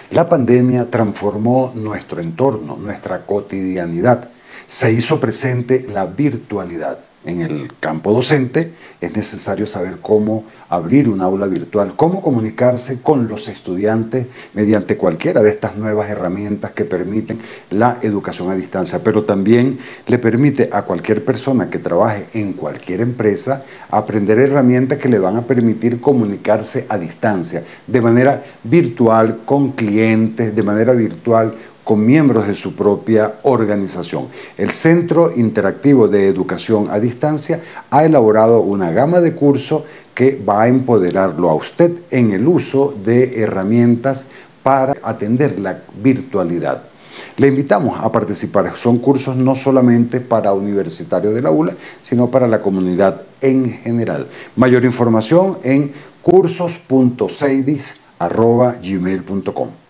La pandemia transformó nuestro entorno, nuestra cotidianidad. Se hizo presente la virtualidad. En el campo docente es necesario saber cómo abrir un aula virtual, cómo comunicarse con los estudiantes mediante cualquiera de estas nuevas herramientas que permiten la educación a distancia, pero también le permite a cualquier persona que trabaje en cualquier empresa aprender herramientas que le van a permitir comunicarse a distancia, de manera virtual con clientes, de manera virtual con miembros de su propia organización. El Centro Interactivo de Educación a Distancia ha elaborado una gama de cursos que va a empoderarlo a usted en el uso de herramientas para atender la virtualidad. Le invitamos a participar. Son cursos no solamente para universitarios del aula, sino para la comunidad en general. Mayor información en cursos.seidis@gmail.com.